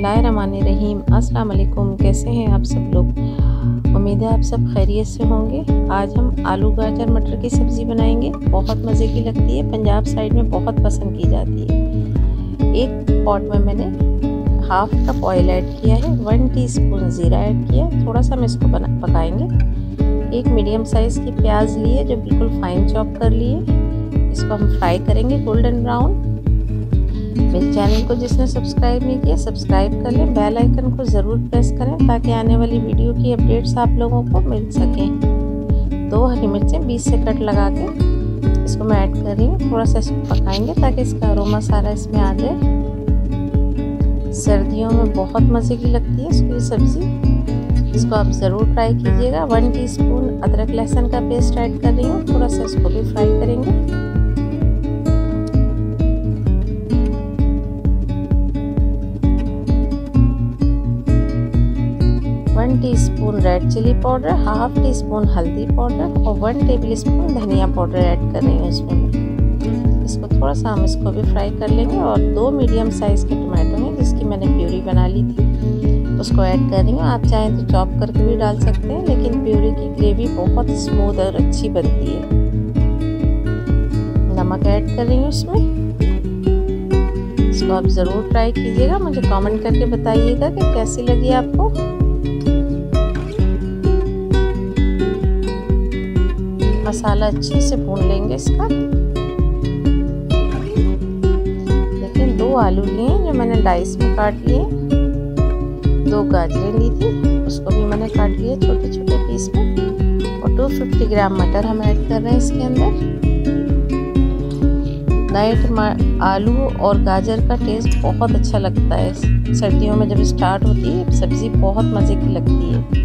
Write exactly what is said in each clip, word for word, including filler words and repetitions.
बिस्मिल्लाहिर्रहमानिर्रहीम। अस्सलाम वालेकुम। कैसे हैं आप सब लोग? उम्मीद है आप सब खैरियत से होंगे। आज हम आलू गाजर मटर की सब्ज़ी बनाएंगे। बहुत मज़े की लगती है, पंजाब साइड में बहुत पसंद की जाती है। एक पॉट में मैंने हाफ कप ऑयल ऐड किया है, वन टीस्पून ज़ीरा ऐड किया है। थोड़ा सा हम इसको बना पकाएंगे। एक मीडियम साइज़ की प्याज लिए जो बिल्कुल फाइन चॉप कर लिए, इसको हम फ्राई करेंगे गोल्डन ब्राउन। मेरे चैनल को जिसने सब्सक्राइब नहीं किया सब्सक्राइब कर लें, बेल आइकन को ज़रूर प्रेस करें ताकि आने वाली वीडियो की अपडेट्स आप लोगों को मिल सकें। दो हरी मिर्चें बीच से कट लगा के इसको मैं ऐड कर रही हूँ। थोड़ा सा इसको पकाएंगे ताकि इसका अरोमा सारा इसमें आ जाए। सर्दियों में बहुत मज़े की लगती है इसकी सब्ज़ी, इसको आप ज़रूर ट्राई कीजिएगा। वन टीस्पून अदरक लहसुन का पेस्ट ऐड कर रही हूँ। थोड़ा सा इसको भी फ्राई करेंगे। One teaspoon red chilli powder, half teaspoon हल्दी पाउडर और वन टेबल स्पून धनिया पाउडर ऐड कर रही हूँ इसमें मैं। इसको थोड़ा सा हम इसको भी फ्राई कर लेंगे। और दो मीडियम साइज़ के टमाटो हैं जिसकी मैंने प्यूरी बना ली थी, उसको ऐड कर रही हूँ। आप चाहें तो चॉप करके भी डाल सकते हैं, लेकिन प्यूरी की ग्रेवी बहुत स्मूथ और अच्छी बनती है। नमक ऐड कर रही हूँ इसमें। इसको आप ज़रूर ट्राई कीजिएगा, मुझे कमेंट करके बताइएगा कि कैसी लगी आपको। मसाला अच्छे से भून लेंगे इसका। देखिए दो आलू लिए जो मैंने डाइस में काट लिए, दो गाजरें ली थी उसको भी मैंने काट लिया छोटे छोटे पीस में, और दो सौ पचास ग्राम मटर हम ऐड कर रहे हैं इसके अंदर। नए आलू और गाजर का टेस्ट बहुत अच्छा लगता है सर्दियों में, जब स्टार्ट होती है सब्ज़ी बहुत मज़े की लगती है।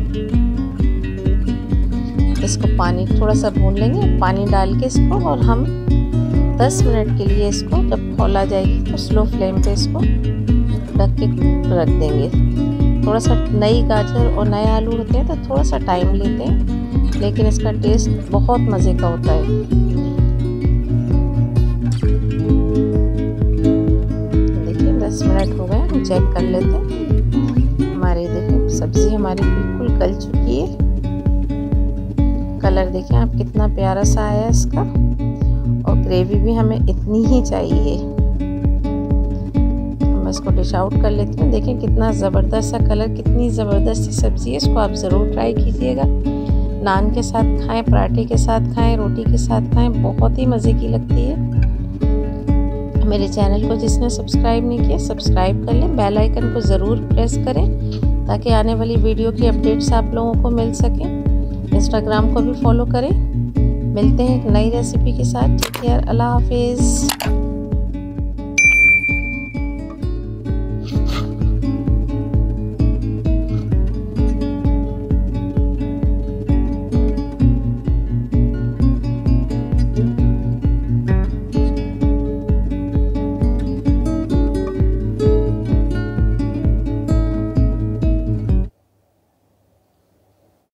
इसको पानी थोड़ा सा भून लेंगे, पानी डाल के इसको, और हम दस मिनट के लिए इसको जब खौला जाएगी तो स्लो फ्लेम पे इसको ढक के रख देंगे। थोड़ा सा नई गाजर और नए आलू होते हैं तो थोड़ा सा टाइम लेते हैं, लेकिन इसका टेस्ट बहुत मज़े का होता है। देखिए दस मिनट हो गए, हम चेक कर लेते हैं। हमारी देखिए सब्ज़ी हमारी बिल्कुल गल चुकी है। कलर देखें आप कितना प्यारा सा आया है इसका, और ग्रेवी भी हमें इतनी ही चाहिए। मैं इसको डिश आउट कर लेती हूँ। देखें कितना ज़बरदस्त सा कलर, कितनी ज़बरदस्त सब्ज़ी है। इसको आप ज़रूर ट्राई कीजिएगा। नान के साथ खाएं, पराठे के साथ खाएं, रोटी के साथ खाएं, बहुत ही मज़े की लगती है। मेरे चैनल को जिसने सब्सक्राइब नहीं किया सब्सक्राइब कर लें, बेल आइकन को ज़रूर प्रेस करें ताकि आने वाली वीडियो की अपडेट्स आप लोगों को मिल सकें। इंस्टाग्राम को भी फॉलो करें। मिलते हैं एक नई रेसिपी के साथ। टेक केयर, अल्लाह हाफिज़।